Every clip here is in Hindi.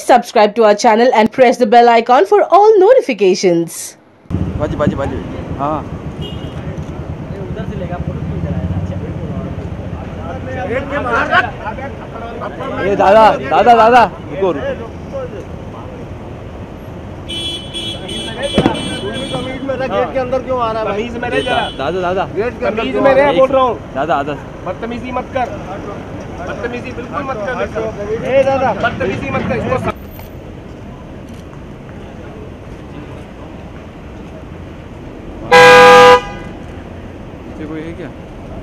subscribe to our channel and press the bell icon for all notifications. बाजी हाँ उधर से लेगा फोटो क्यों चलाया ये दादा रुको गेट के अंदर क्यों आ रहा है? तमीज में रह जरा। दादा गेट के अंदर में रह बोल रहा हूँ। दादा बदतमीजी मत कर, बदतमीजी बिल्कुल मत कर। ए दादा बदतमीजी मत कर इसको। कोई है क्या?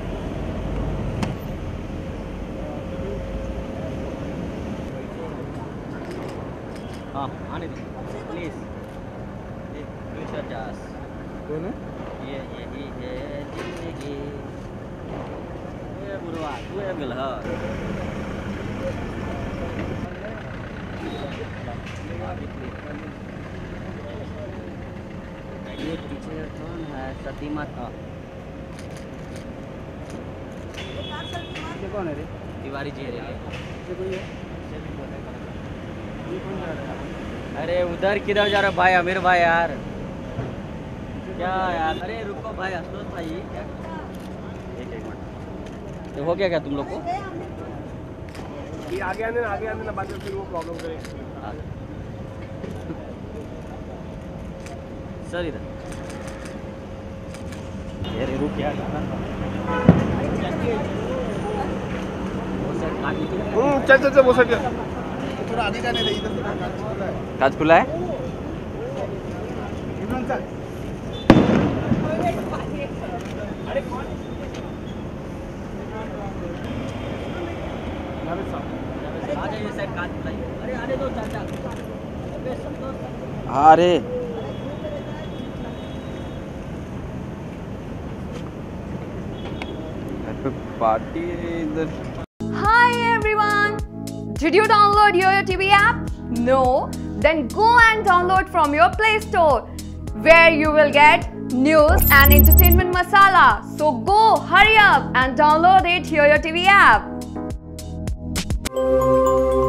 हाँ आने दो प्लीज। कौन है? ये है जिंदगी ये बुरवा तू है गलहा ये टीचर कौन है? सती माता। ये कौन है रे? तिवारी जी रे। ये कोई है? ये कौन जा रहा है? अरे उधर किधर जा रहा भाई? आमिर भाई यार क्या यार? अरे रुको भाई असलोत भाई क्या? एक मिनट तो हो गया क्या तुम लोग को? ये आगे आने ना बाद में फिर वो प्रॉब्लम करे। सर इधर ये रुक क्या? चल वो सर थोड़ा आगे जाने दे। इधर कांच खुला है। अरे आने दो चाचा। अरे पार्टी इधर। Hi everyone! Did you download YOYO TV app? No? Then go and download from your Play Store where you will get news and entertainment masala. So go, hurry up and download it YOYO TV app.